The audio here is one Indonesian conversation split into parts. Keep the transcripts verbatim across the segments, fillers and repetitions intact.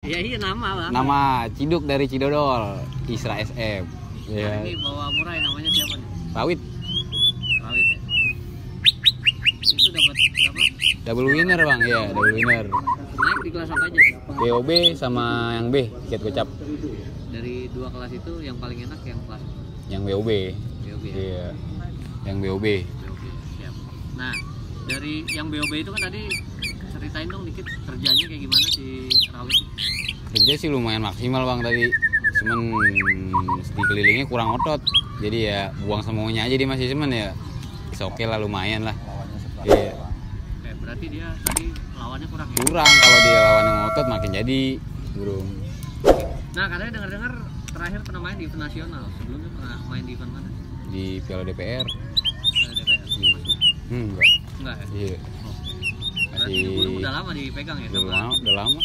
Iya iya nama bang. Nama Ciduk dari Cidodol, Isra S M. Ya. Ini bawa murah namanya siapa nih? Rawit. Rawit ya. Itu dapat berapa? Double winner bang, ya double winner. Naik di kelas apa aja? B O B sama yang B, tiket gocap. Dari dua kelas itu yang paling enak yang kelas? Yang B O B. B O B. Ya? Iya. Yang B O B. B O B. Siap. Nah dari yang B O B itu kan tadi ceritain dong dikit kerjanya kayak gimana si Rawit? Kerja sih lumayan maksimal bang tadi. Cuman di kelilingnya kurang otot, jadi ya buang semuanya aja dia masih semen ya. Oke okay lah, lumayan lah. Iya. Oke, berarti dia tadi lawannya kurang ya? Kurang, kalau dia lawan yang otot makin jadi burung. Nah katanya dengar-dengar terakhir pernah main di event nasional, sebelumnya pernah main di event mana? Di Piala D P R. Piala D P R. Iya. Hmm, enggak. Enggak ya? Iya. Oke. Berarti Masih... burung udah lama dipegang ya? Udah lama, udah lama.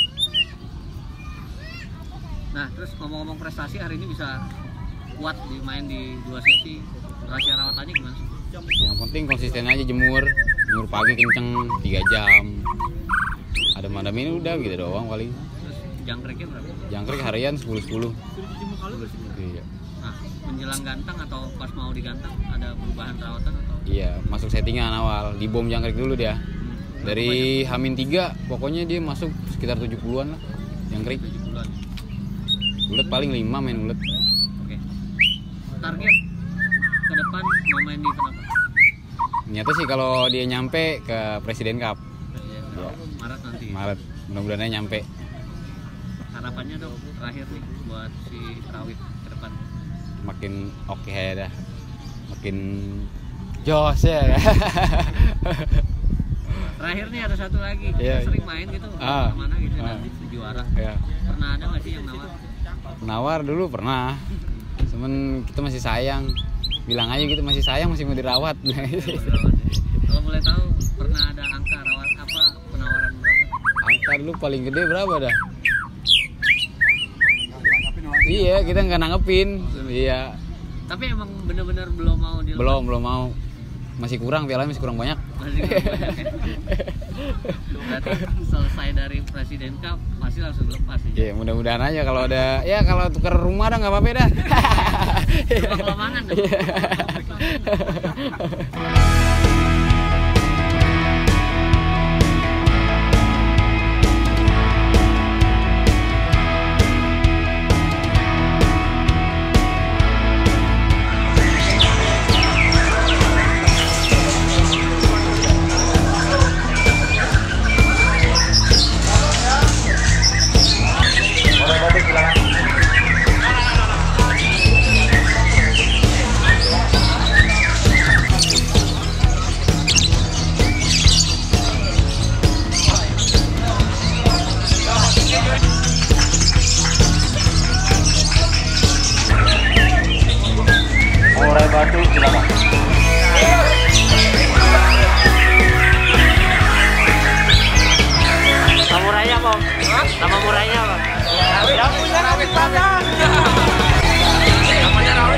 Nah terus ngomong-ngomong prestasi hari ini bisa kuat di main di dua sesi, rahasia rawatannya gimana sih? Yang penting konsisten aja jemur, jemur pagi kenceng tiga jam. Ada madam ini udah gitu doang paling. Terus jangkriknya berapa? Jangkrik harian sepuluh sepuluh. Iya. Nah menjelang gantang atau pas mau digantang ada perubahan rawatan atau? Iya, masuk settingan awal, di bom jangkrik dulu dia. Hmm. Dari Hamin tiga, pokoknya dia masuk sekitar tujuh puluhan lah jangkrik. tujuh puluhan. Ulet paling lima main ulet. Oke. Target ke depan mau main di event apa? Nyata sih kalau dia nyampe ke Presiden Cup. Presiden Cup. Maret nanti. Maret, mudah-mudahan nyampe. Harapannya dong terakhir nih buat si Rawit ke depan. Makin oke okay dah. Makin jos ya. Terakhir nih ada satu lagi. Iya, Kita sering main gitu ah, kemana gitu ah. nanti juara. Ya. Pernah ada nggak sih yang nawar? Nawar dulu pernah. Cuman kita masih sayang. Bilang aja gitu masih sayang, masih mau dirawat. Kalau boleh tahu pernah ada angka rawat apa penawaran berapa? Angka dulu paling gede berapa dah? Iya, kita nggak nanggepin. Iya. Tapi emang bener-bener belum mau dilepas? Belum, belum mau. Masih kurang, pialanya masih kurang banyak. Masih kurang banyak ya? Berarti selesai dari Presiden Cup pasti langsung lepas ya? Iya, mudah-mudahan aja kalau ada, ya kalau tukar rumah dah nggak apa-apa dah. Rumah kelamangan dong. Batu silakan. Nama murahnya apa? Nama murahnya apa? Yang punya Rawit Padang. Namanya Rawit.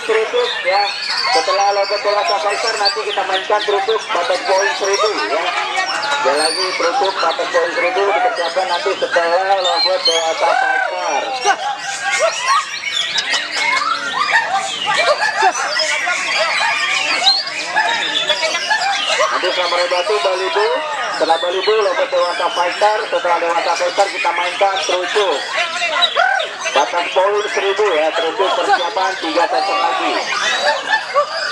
terucuk ya. Setelah lobet dewasa fighter nanti kita mainkan terucuk batas poin seribu ya. Dan lagi terucuk batas poin seribu dipersiapkan nanti setelah lobet dewasa fighter. Nanti setelah batu balibu, setelah balibu lobet dewasa fighter, setelah dewasa fighter kita mainkan terucuk batas poin seribu ya. Terucuk persiapan tiga session lagi.